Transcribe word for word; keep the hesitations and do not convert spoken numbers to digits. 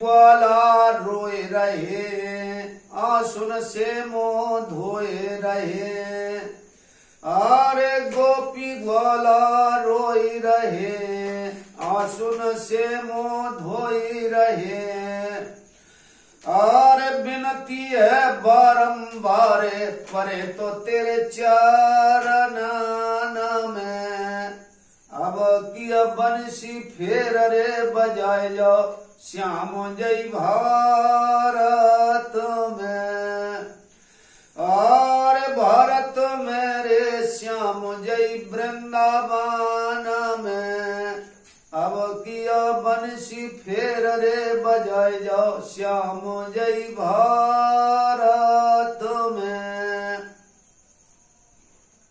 ग्वाला रोए रहे, आंसुन से मुंह धोए रहे। अरे गोपी ग्वाला रोई रहे, आंसुन से मुंह धोई रहे। अरे विनती है बारंबार परे तो तेरे चरण में, अब किया बंसी फेर रे बजाए जाओ श्याम जय भारत में। और भारत मेरे श्याम जय वृंदावन में, अब किया बंसी फेर रे बजाए जाओ श्याम जय भारत।